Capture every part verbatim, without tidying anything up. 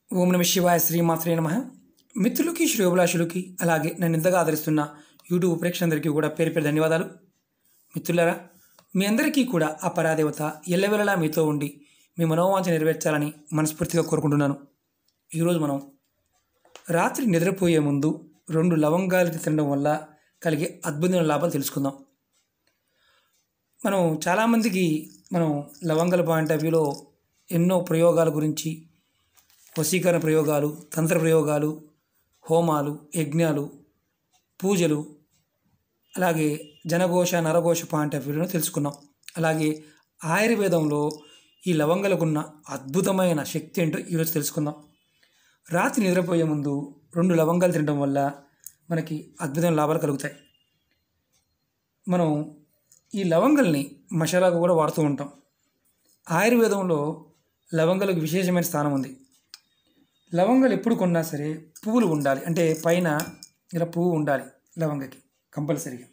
ఓం నమ శివాయ శ్రీమాత్రే నమః. మిత్రులకి శ్రేయోభిలాషులకి అలాగే నన్ను ఇంతగా ఆదరిస్తున్న యూట్యూబ్ ప్రేక్షకులందరికీ కూడా పేరు పేరు ధన్యవాదాలు. మిత్రులారా, మీ అందరికీ కూడా ఆ పరాదేవత ఎల్లవెల్లలా మీతో ఉండి మీ మనోవాంఛ నెరవేర్చాలని మనస్ఫూర్తిగా కోరుకుంటున్నాను. ఈరోజు మనం రాత్రి నిద్రపోయే ముందు రెండు లవంగాలు తినడం వల్ల కలిగే అద్భుతమైన లాభాలు తెలుసుకుందాం. మనం చాలామందికి మనం లవంగాల పాయింట్ ఆఫ్ వ్యూలో ఎన్నో ప్రయోగాల గురించి, వశీకరణ ప్రయోగాలు, తంత్ర ప్రయోగాలు, హోమాలు, యజ్ఞాలు, పూజలు, అలాగే జనఘోష నరఘోష పాయింట్ ఆఫ్ వ్యూలో తెలుసుకున్నాం. అలాగే ఆయుర్వేదంలో ఈ లవంగాలకున్న అద్భుతమైన శక్తి ఏంటో ఈరోజు తెలుసుకుందాం. రాత్రి నిద్రపోయే ముందు రెండు లవంగాలు తినడం వల్ల మనకి అద్భుతమైన లాభాలు కలుగుతాయి. మనం ఈ లవంగాల్ని మసాలాగా కూడా వాడుతూ ఉంటాం. ఆయుర్వేదంలో లవంగాలకు విశేషమైన స్థానం ఉంది. లవంగాలు ఎప్పుడు కొన్నా సరే పువ్వులు ఉండాలి, అంటే పైన ఇలా పువ్వు ఉండాలి లవంగకి కంపల్సరీగా.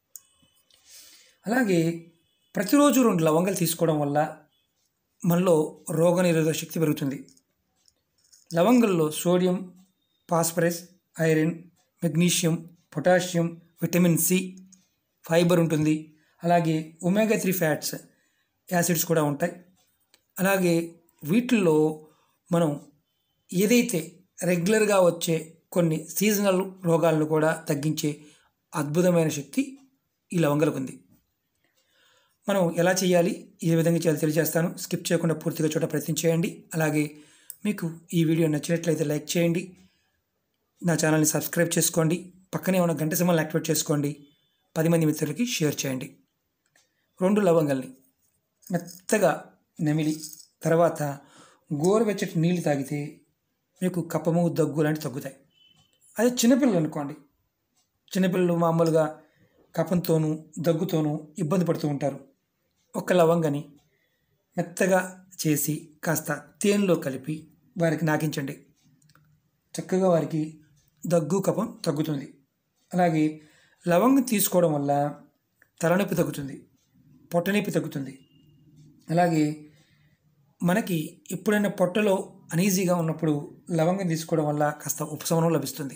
అలాగే ప్రతిరోజు రెండు లవంగాలు తీసుకోవడం వల్ల మనలో రోగనిరోధక శక్తి పెరుగుతుంది. లవంగాల్లో sodium, phosphorus, iron, magnesium, potassium, vitamin C, fibre ఉంటుంది. అలాగే ఒమేగా త్రీ ఫ్యాట్స్ యాసిడ్స్ కూడా ఉంటాయి. అలాగే వీటిల్లో మనం ఏదైతే రెగ్యులర్గా వచ్చే కొన్ని సీజనల్ రోగాలను కూడా తగ్గించే అద్భుతమైన శక్తి ఈ లవంగాలకు ఉంది. మనం ఎలా చేయాలి, ఏ విధంగా చేయాలి తెలియజేస్తాను. స్కిప్ చేయకుండా పూర్తిగా చూడ ప్రయత్నం చేయండి. అలాగే మీకు ఈ వీడియో నచ్చినట్లయితే లైక్ చేయండి, నా ఛానల్ని సబ్స్క్రైబ్ చేసుకోండి, పక్కనే ఉన్న గంట సింబల్ని యాక్టివేట్ చేసుకోండి, పది మంది మిత్రులకి షేర్ చేయండి. రెండు లవంగాల్ని మెత్తగా నమిలి తర్వాత గోరువెచ్చటి నీళ్ళు తాగితే మీకు కఫము, దగ్గు లాంటివి తగ్గుతాయి. అదే చిన్నపిల్లలు అనుకోండి, చిన్నపిల్లలు మామూలుగా కఫంతోనూ దగ్గుతోనూ ఇబ్బంది పడుతూ ఉంటారు. ఒక లవంగని మెత్తగా చేసి కాస్త తేనెలో కలిపి వారికి నాకించండి. చక్కగా వారికి దగ్గు, కఫం తగ్గుతుంది. అలాగే లవంగం తీసుకోవడం వల్ల తలనొప్పి తగ్గుతుంది, పొట్టనొప్పి తగ్గుతుంది. అలాగే మనకి ఎప్పుడైనా పొట్టలో అనీజీగా ఉన్నప్పుడు లవంగం తీసుకోవడం వల్ల కాస్త ఉపశమనం లభిస్తుంది.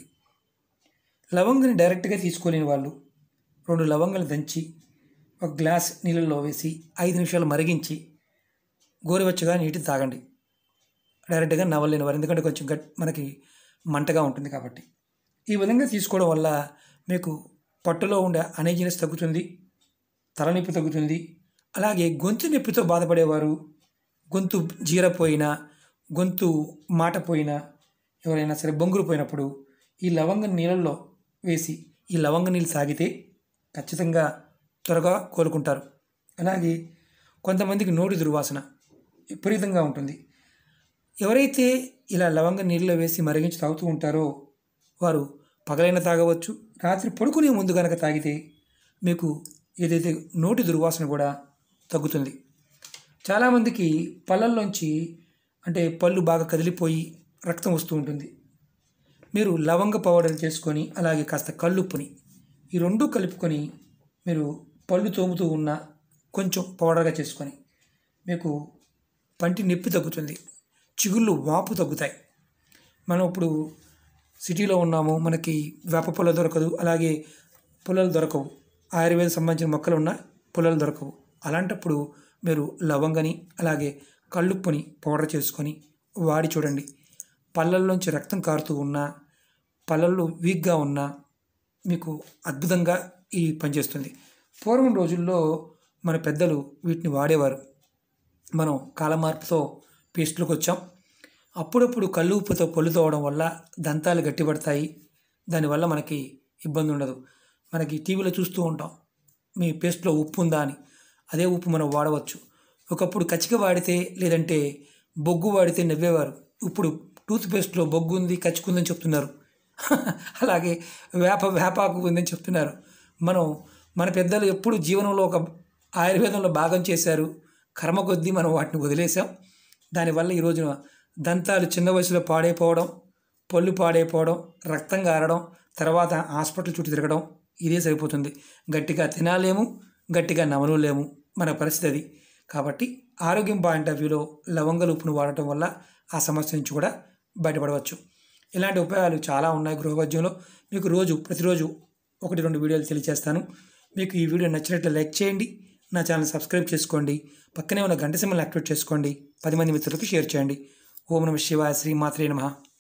లవంగాన్ని డైరెక్ట్గా తీసుకోలేని వాళ్ళు రెండు లవంగాలు దంచి ఒక గ్లాస్ నీళ్ళల్లో వేసి ఐదు నిమిషాలు మరిగించి గోరువెచ్చగా నీటి తాగండి. డైరెక్ట్గా నవ్వలేని వారు, ఎందుకంటే కొంచెం గట్ మనకి మంటగా ఉంటుంది కాబట్టి. ఈ విధంగా తీసుకోవడం వల్ల మీకు పొట్టలో ఉండే అనీజీనెస్ తగ్గుతుంది, తలనొప్పి తగ్గుతుంది. అలాగే గొంతు నొప్పితో బాధపడేవారు, గొంతు జీరపోయినా, గొంతు మాట పోయినా, ఎవరైనా సరే బొంగురు పోయినప్పుడు ఈ లవంగ నీళ్ళల్లో వేసి ఈ లవంగ నీళ్ళు తాగితే ఖచ్చితంగా త్వరగా కోలుకుంటారు. అలాగే కొంతమందికి నోటి దుర్వాసన విపరీతంగా ఉంటుంది. ఎవరైతే ఇలా లవంగ నీళ్ళలో వేసి మరిగించి తాగుతూ ఉంటారో వారు పగలైనా తాగవచ్చు, రాత్రి పడుకునే ముందు కనుక తాగితే మీకు ఏదైతే నోటి దుర్వాసన కూడా తగ్గుతుంది. చాలామందికి పళ్ళల్లోంచి అంటే పళ్ళు బాగా కదిలిపోయి రక్తం వస్తూ ఉంటుంది. మీరు లవంగ పౌడర్ చేసుకొని అలాగే కాస్త కల్లుప్పుని ఈ రెండు కలుపుకొని మీరు పళ్ళు తోముతూ ఉన్న కొంచెం పౌడర్గా చేసుకొని మీకు పంటి నొప్పి తగ్గుతుంది, చిగుళ్ళు వాపు తగ్గుతాయి. మనం ఇప్పుడు సిటీలో ఉన్నాము, మనకి వేప పొల దొరకదు, అలాగే పొలాలు దొరకవు, ఆయుర్వేదం సంబంధించిన మొక్కలు ఉన్న పొలాలు దొరకవు. అలాంటప్పుడు మీరు లవంగని అలాగే కళ్ళుప్పుని పౌడర్ చేసుకొని వాడి చూడండి. పళ్ళల్లోంచి రక్తం కారుతూ ఉన్నా, పళ్ళల్లో వీక్గా ఉన్నా మీకు అద్భుతంగా ఈ పనిచేస్తుంది. పూర్వం రోజుల్లో మన పెద్దలు వీటిని వాడేవారు. మనం కాలమార్పుతో పేస్ట్లోకి వచ్చాం. అప్పుడప్పుడు కళ్ళు ఉప్పుతో పళ్ళు తోవడం వల్ల దంతాలు గట్టిపడతాయి, దానివల్ల మనకి ఇబ్బంది ఉండదు. మనకి టీవీలో చూస్తూ ఉంటాం మీ పేస్ట్లో ఉప్పు ఉందా అని. అదే ఉప్పు మనం వాడవచ్చు. ఒకప్పుడు కచ్చిక వాడితే లేదంటే బొగ్గు వాడితే నవ్వేవారు. ఇప్పుడు టూత్పేస్ట్లో బొగ్గు ఉంది, కచ్చిక ఉందని చెప్తున్నారు. అలాగే వేప వేపాకు ఉందని చెప్తున్నారు. మనం మన పెద్దలు ఎప్పుడు జీవనంలో ఒక ఆయుర్వేదంలో భాగం చేశారు. కర్మ కొద్దీ మనం వాటిని వదిలేసాం. దానివల్ల ఈ రోజున దంతాలు చిన్న వయసులో పాడైపోవడం, పళ్ళు పాడైపోవడం, రక్తం గారడం, తర్వాత హాస్పిటల్ చుట్టూ తిరగడం, ఇదే సరిపోతుంది. గట్టిగా తినాలేము, గట్టిగా నమలలేము, మన పరిస్థితి అది. కాబట్టి ఆరోగ్యం పాయింట్ ఆఫ్ వ్యూలో లవంగాల ఉప్పును వాడటం వల్ల ఆ సమస్య నుంచి కూడా బయటపడవచ్చు. ఇలాంటి ఉపయోగాలు చాలా ఉన్నాయి గృహవైద్యంలో. మీకు రోజు ప్రతిరోజు ఒకటి రెండు వీడియోలు తెలియజేస్తాను. మీకు ఈ వీడియో నచ్చినట్లు లైక్ చేయండి, నా ఛానల్ సబ్స్క్రైబ్ చేసుకోండి, పక్కనే ఉన్న గంట సింబల్ని యాక్టివేట్ చేసుకోండి, పది మంది మిత్రులకు షేర్ చేయండి. ఓం నమః శివాయ, శ్రీ మాత్రే నమః.